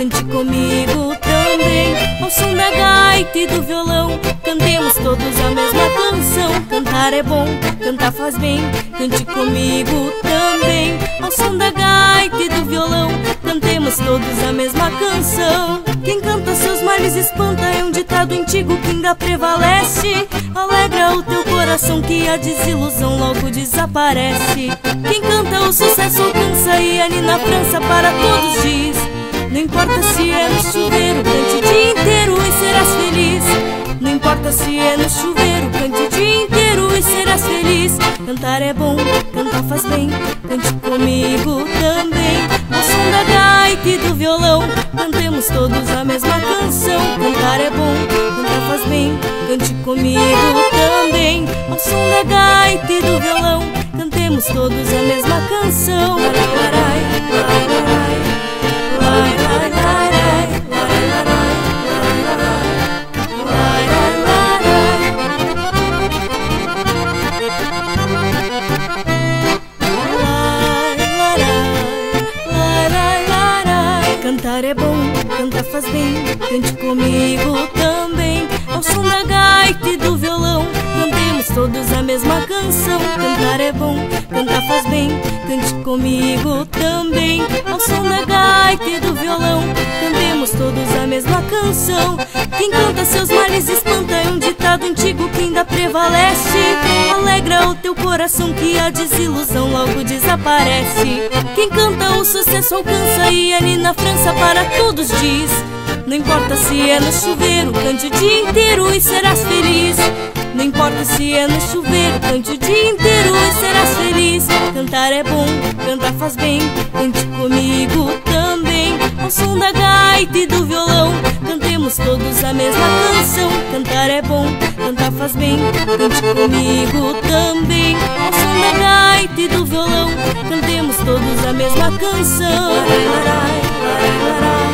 cante comigo também. Ao som da gaita e do violão, cantemos todos a mesma canção. Cantar é bom, cantar faz bem, cante comigo também. Ao som da gaita e do violão, cantemos todos a mesma canção. Quem canta seus males espanta, é um ditado antigo que ainda prevalece. Alegra o teu coração que a desilusão logo desaparece. Quem canta o sucesso alcança, e ali na França para todos diz: não importa se é no chuveiro, cante o dia inteiro e serás feliz. Não importa se é no chuveiro, cante o dia inteiro e serás feliz. Cantar é bom, cantar faz bem, cante comigo também. Ao som da gaita e do violão, cantemos todos a mesma canção. Cantar é bom, cantar faz bem, cante comigo também. Ao som da gaita e do violão, cantemos todos a mesma canção. Cantar é bom, cantar faz bem, cante comigo também. Ao som da gaita e do violão, cantemos todos a mesma canção. Cantar é bom, cantar faz bem, cante comigo também. Ao som da gaita e do violão, cantemos todos a mesma canção. Quem canta seus males espanta, é um ditado antigo que ainda prevalece. Alegra o teu coração que a desilusão logo desaparece. Quem canta o sucesso alcança, e ali na França para todos diz: não importa se é no chuveiro, cante o dia inteiro e serás feliz. Não importa se é no chuveiro, cante o dia inteiro e serás feliz. Cantar é bom, cantar faz bem, cante comigo também. Ao som da gaita e do violão, cantemos todos a mesma canção. Cantar é bom, cantar faz bem, cante comigo também. Ao som da gaita e do violão, cantemos todos a mesma canção.